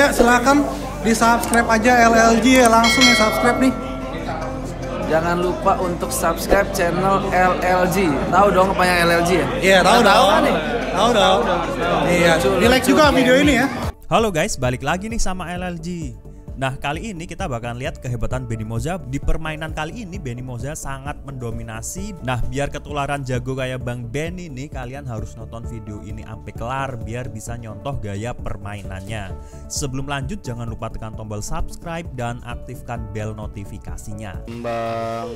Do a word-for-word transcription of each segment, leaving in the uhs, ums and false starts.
juga silakan di subscribe aja L L G ya, langsung ya subscribe nih. Jangan lupa untuk subscribe channel L L G. Tahu dong apa yang L L G ya? Iya, tahu dong. Tahu dong. Iya, di like juga video ini ya. Halo guys, balik lagi nih sama L L G. Nah, kali ini kita bakalan lihat kehebatan Benny Moza. Di permainan kali ini Benny Moza sangat mendominasi. Nah, biar ketularan jago kayak Bang Benny nih, kalian harus nonton video ini sampai kelar biar bisa nyontoh gaya permainannya. Sebelum lanjut, jangan lupa tekan tombol subscribe dan aktifkan bel notifikasinya. Bang.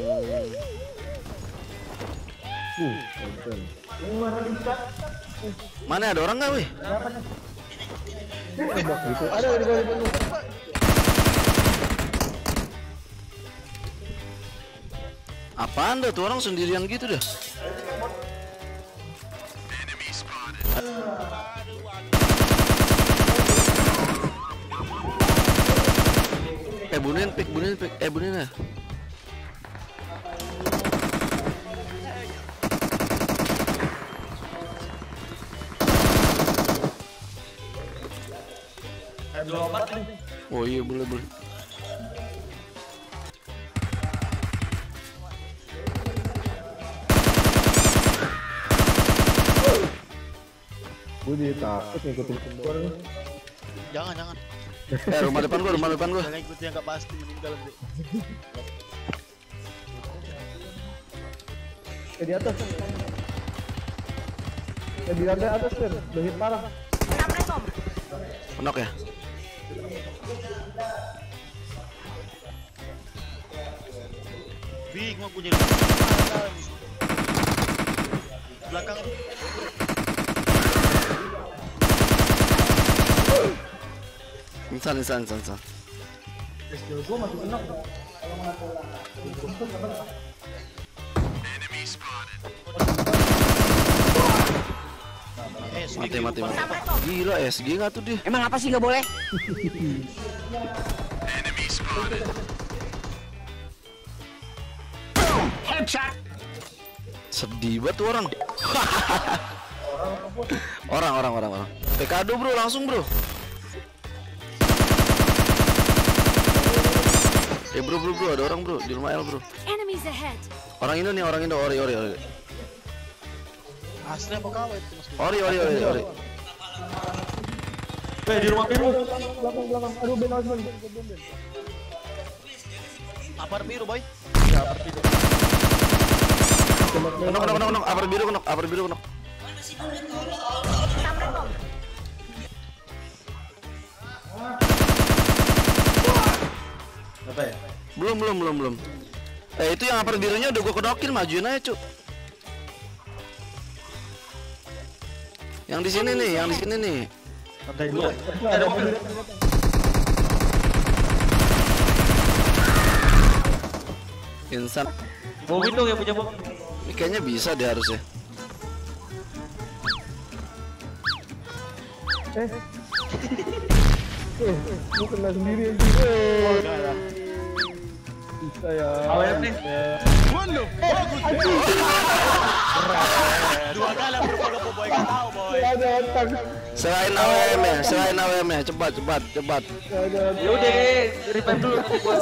Uh, Mana ada orang nggak, wih? gitu. Ada di bawah. Apaan dah tuh orang sendirian gitu dah. Eh bunuhin pik, bunuhin pik, eh bunuhin ya. Oh iya boleh boleh. Gue jadi takut ngikutin kendor. Jangan, jangan. Eh rumah depan gua, rumah depan gua. Jangan ikut yang gak pasti meninggal nanti. Eh di atas. Eh di lantai atas kan, udah hit parah. Penok ya? Bingung aku jadi belakang. Insan, insan, insan, insan. Gue masih penok. Mati, mati, mati. Gila S G nggak tuh dia? Emang apa sih nggak boleh? Headshot. Sedih banget tuh orang. Orang, orang, orang, orang. P K D bro, langsung bro. Eh bro, bro, bro, ada orang bro di rumah L bro. Orang Indo nih, orang Indo, ori, ori, ori. Asli apa kawat itu mas? Ori, ori, ori, ori. Eh di rumah biru. Belakang belakang. Aduh Ben Osman. Apar biru boy. Ya apar biru. Kenok, kenok, kenok, kenok. Apar biru, kenok, apar biru, kenok. Apa ya? Belum, belum, belum, belum. Eh itu yang apar birunya udah gua kenokin, majuin aja cuk. Yang di sini nih, yang di sini nih. Lantai dua. Ada mobil. Insan. Mobil dong yang punya bom. Ini kayaknya bisa deh harusnya. Eh. Eh, gue kena sendiri aja. Oh, bisa ya. Awalnya nih. Dua kali berpuluh boy gak tahu boy. Ada otak. Selain A W M ya, selain A W M ya, cepat, cepat, cepat. Ada. Yaudah, revive dulu nanti buat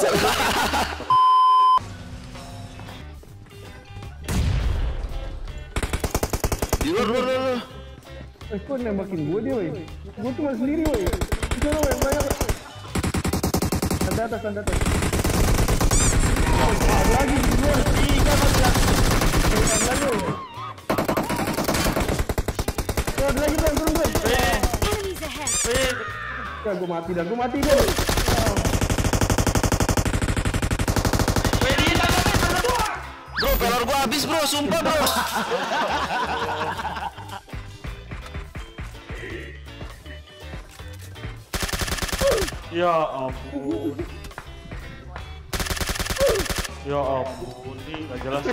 Di luar, luar, luar. Eh, kok nembakin gue dia, woy? Gue cuma sendiri, woy. Bisa lah, woy, banyak. Tanda atas, tanda atas. Ada lagi, di luar. Tiga, Bang. Ada lagi, woy. Tuh, ada lagi, Bang, turun, Bang. Ya, gue mati dah, gue mati dah. Bro, pelor gua habis bro, sumpah bro. Ya ampun. Ya ampun, ini gak jelas.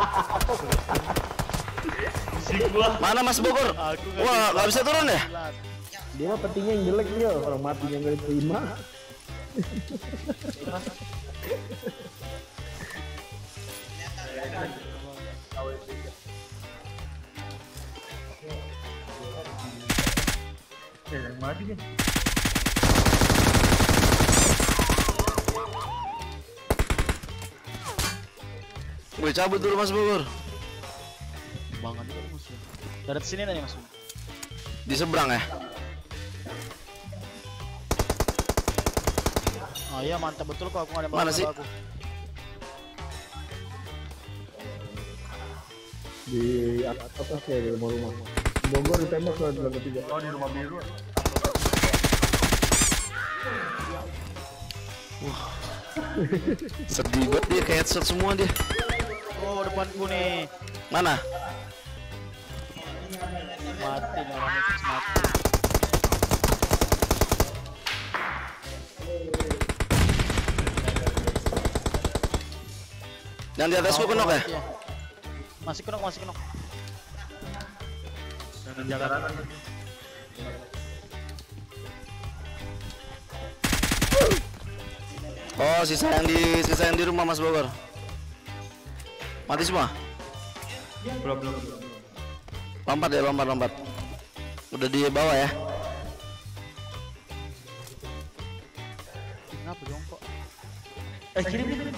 Pusing gua. Mana Mas Bogor? Wah, gak bisa turun ya? Dia mah petinya yang jelek dia, orang matinya nggak diterima. Eh, yang mati kan? Gue cabut dulu Mas Bogor. Banget juga musuh. Dari sini nih Mas. Di seberang ya. Oh iya mantap betul kok aku nggak ada Mana sih? Aku. Di atas ya di rumah-rumah. Bogor ditembak lah di lantai tiga. Oh di rumah biru. Wah. Sedih banget dia, kayak headshot semua dia. Oh depanku nih. Mana? Mati nih orangnya mati. Yang di atasku kenok ya? Masih kenok, masih kenok. Jangan. Oh, sisa yang di sisa yang di rumah Mas Bogor. Mati semua? Belum belum. Lompat ya, lompat lompat. Udah di bawah ya. Kenapa jongkok? Eh kirim kirim.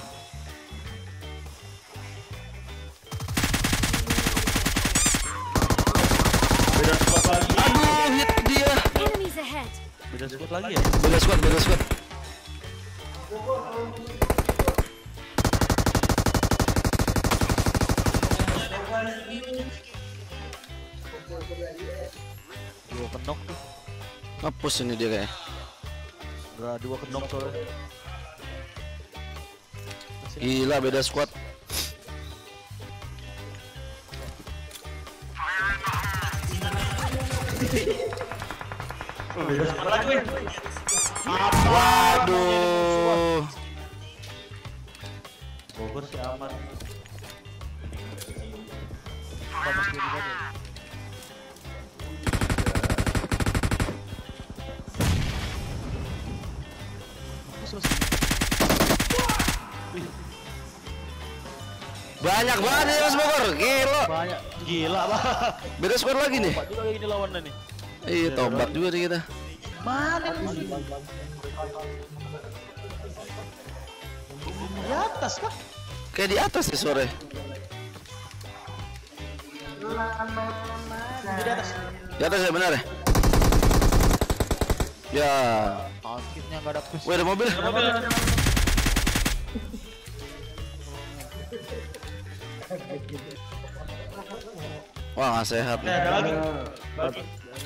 Beda squad lagi. Aduh, hit dia. Enemies ahead. Beda squad lagi ya? Beda squad, beda squad. Dua kenok tuh. Ngapus ini dia kayak. Enggak dua kenok soalnya. Gila, beda squad. Beda squad lagi. Waduh. Bogor sih aman. Bagus dia juga deh. Banyak banget ya Mas Bogor, gila. Banyak, gila lah. Beda squad lagi nih. Tobat juga ini lawannya nih. Iya, tobat juga nih kita. Mana nih? Di atas kah? Kayak di atas sih sore. Di atas. Di atas ya, benar ya? Ya. Akhirnya nggak ada push. Wih, ada mobil. Mobil. Wah, nggak sehat nih. Ada lagi. Lagi.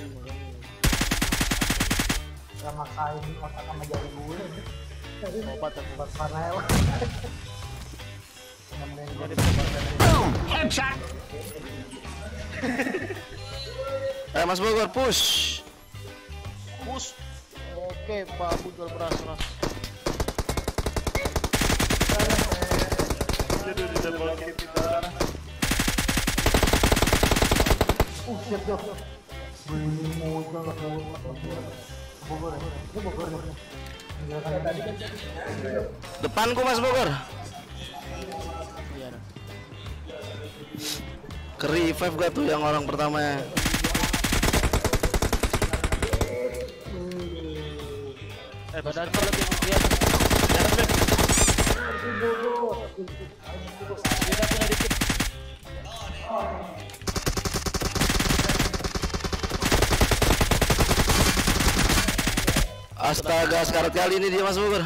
Obat aku. Headshot. Eh, Mas Bogor, push. Push. Oke, Pak Abu jual beras beras. Jadi ditembakin kita. Uh, siap siap. Beli Bogor. Bogor. Depanku Mas Bogor. Iya. Ke revive gak tuh yang orang pertamanya? Eh, badan kau lebih di atas. Tidak punya dikit. Astaga, sekarat kali ini dia Mas Bogor.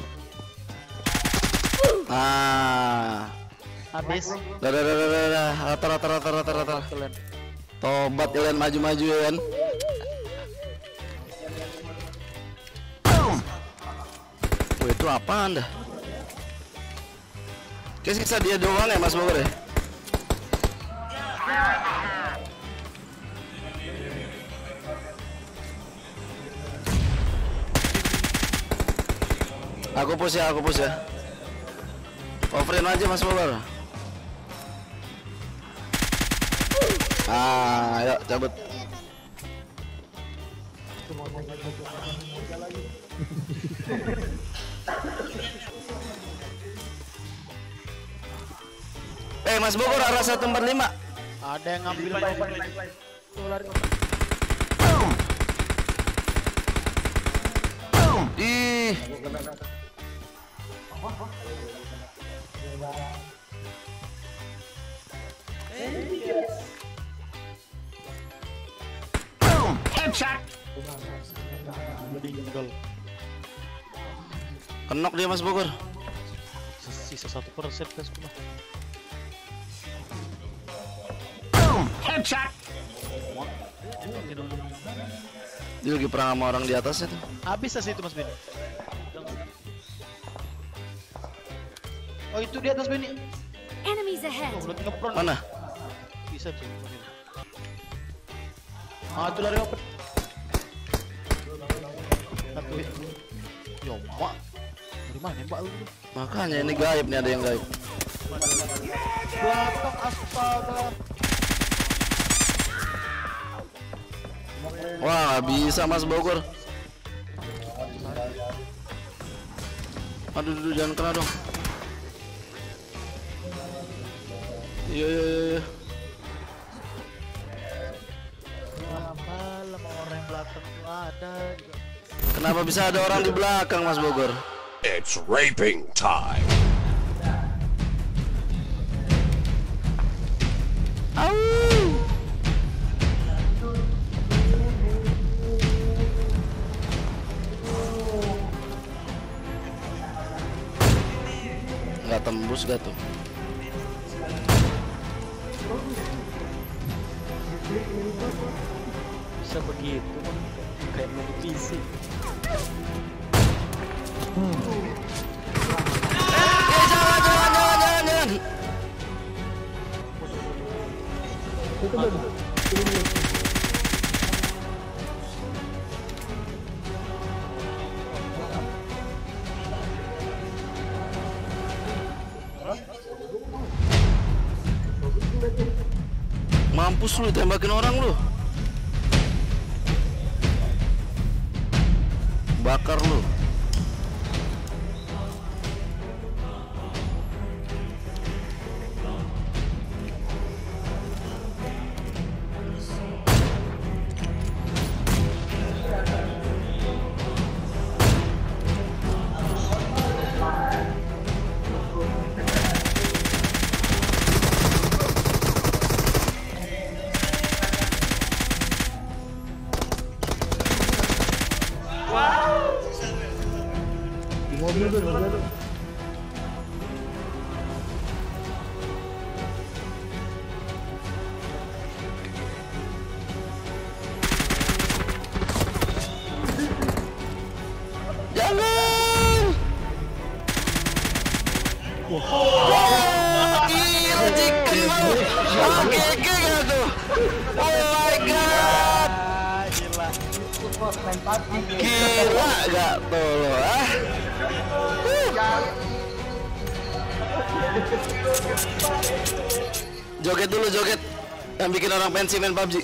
Ah. Habis. Dah, dah, dah, dah, dah, dah. Rata, rata, rata, rata, rata. Kalian. Tobat kalian, maju-maju ya kan. Wih, itu apaan dah? Kayak sisa dia doang ya Mas Bogor ya? Aku push ya, aku push ya. Overin aja Mas Bogor. Ah, ayo cabut. Eh, Mas Bogor arah satu empat lima. Ada yang ngambil obat. Tuh lari. Ih. Headshot. Kenok dia Mas Bogor. Sisa satu persen guys. Headshot. Dia lagi perang sama orang di atasnya tuh. Habis sih itu Mas Benny. Oh itu di atas Benny. Enemies ahead. Oh, belum ngepron. Mana? Bisa tuh. Ah itu dari open. Satu. Yo mak. Dari mana mbak lu? Makanya ini gaib nih, ada yang gaib. Belakang astaga. Wah, bisa Mas Bogor. Aduh, aduh, jangan kena dong. Iya, iya, iya. Malam orang yang belakang tuh ada juga. Kenapa bisa ada orang di belakang Mas Bogor? It's raping time. Nggak tembus gak tuh? Bisa begitu kayak main P C. Eh, jangan, jangan, jangan, jangan, jangan. Mampus lu, tembakin orang lu. Bakar lu. Mobil tuh, mobil tuh. Jangan. Wah, gila chicken mau. Oke, gila tuh. Oh my god. Gila gak tuh lo, ah? Joget dulu, joget. Yang bikin orang pensi main P U B G.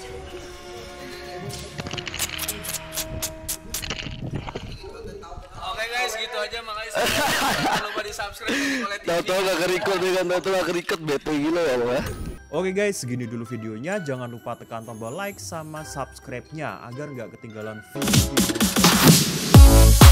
Oke guys, gitu aja, makasih. Jangan lupa di subscribe di Kolej T V. Tahu-tahu gak ke-record ya kan, tahu-tahu gak ke-record, bete gila ya lo ya. Oke guys, segini dulu videonya. Jangan lupa tekan tombol like sama subscribe-nya agar nggak ketinggalan video.